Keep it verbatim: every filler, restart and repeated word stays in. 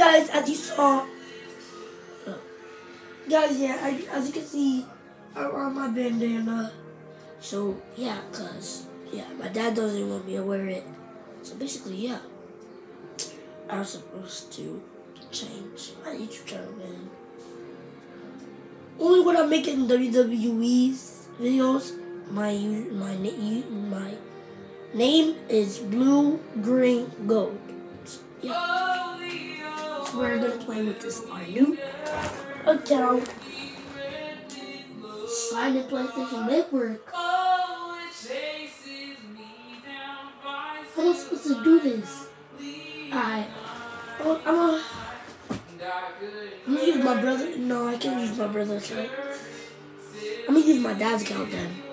guys, as you saw, uh, guys, yeah, I, as you can see, I'm on my bandana. So yeah, cause yeah, my dad doesn't want me to wear it. So basically, yeah, I was supposed to change my YouTube channel, man. Only when I'm making W W E videos, my my my name is Blue Green Gold. So, yeah, so we're gonna play with this our new account. Sign in PlayStation Network. How am I supposed to do this? Alright, I'm gonna I'm gonna use my brother. No, I can't use my brother's account. I'm gonna use my dad's account then.